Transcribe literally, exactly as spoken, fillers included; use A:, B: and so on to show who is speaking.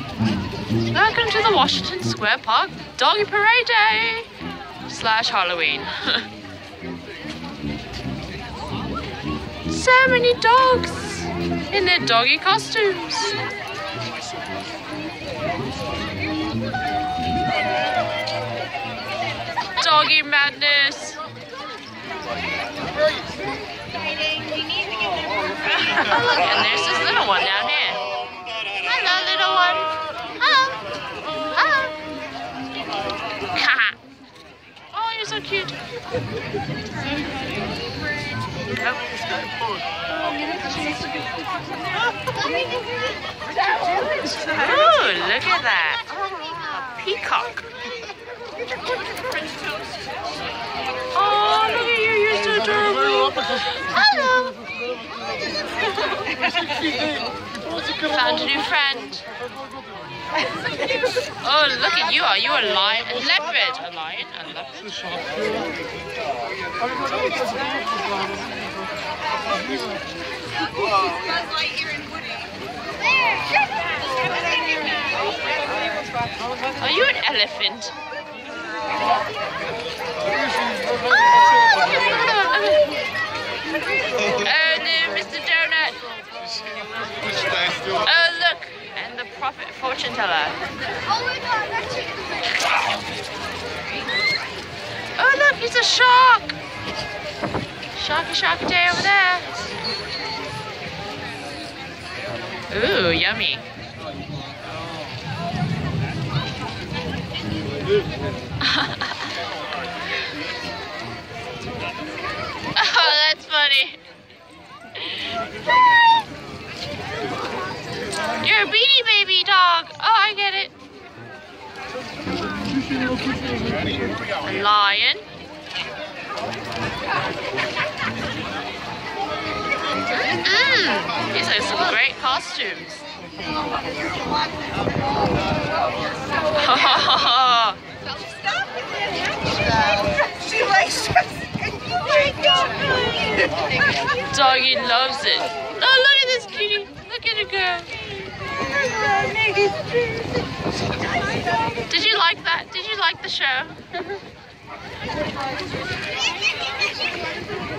A: Welcome to the Washington Square Park Doggy Parade Day slash Halloween. So many dogs in their doggy costumes. Doggy madness. Oh look, and there's this little one down here. Hello, little one. Hello. Hello. Oh, you're so cute. Oh. Oh, look at that. A peacock. Oh, look at you, you're so adorable. Hello. Found a new friend. Oh, look at you. Are you a lion? A leopard. A lion? A leopard? Are you an elephant? Oh no, Mister Donut. Oh look, and the prophet fortune teller. Oh look, he's a shark. Sharky sharky day over there. Ooh, yummy. Oh, that's funny. You're a Beanie Baby dog. Oh, I get it. A lion. Mm-mm. These are some great costumes.
B: She likes it.
A: Doggy loves it. Oh, look at this cutie. Look at her go. Did you like that? Did you like the show?